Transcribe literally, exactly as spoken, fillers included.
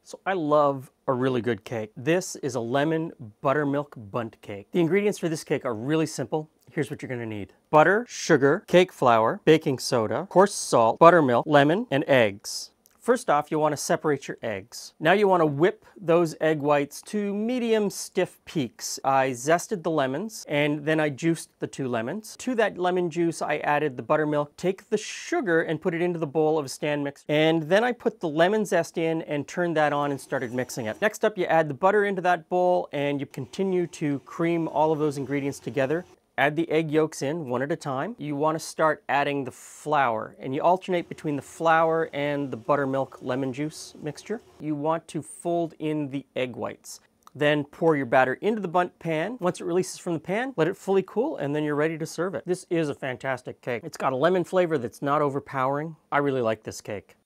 So I love a really good cake. This is a lemon buttermilk bundt cake. The ingredients for this cake are really simple. Here's what you're gonna need. Butter, sugar, cake flour, baking soda, coarse salt, buttermilk, lemon, and eggs. First off, you want to separate your eggs. Now you want to whip those egg whites to medium stiff peaks. I zested the lemons and then I juiced the two lemons. To that lemon juice, I added the buttermilk. Take the sugar and put it into the bowl of a stand mixer. And then I put the lemon zest in and turned that on and started mixing it. Next up, you add the butter into that bowl and you continue to cream all of those ingredients together. Add the egg yolks in one at a time. You want to start adding the flour, and you alternate between the flour and the buttermilk lemon juice mixture. You want to fold in the egg whites. Then pour your batter into the bundt pan. Once it releases from the pan, let it fully cool, and then you're ready to serve it. This is a fantastic cake. It's got a lemon flavor that's not overpowering. I really like this cake.